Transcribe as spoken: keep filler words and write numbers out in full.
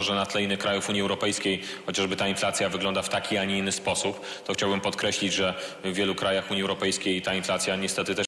może na tle innych krajów Unii Europejskiej, chociażby ta inflacja wygląda w taki, a nie inny sposób, to chciałbym podkreślić, że w wielu krajach Unii Europejskiej ta inflacja niestety też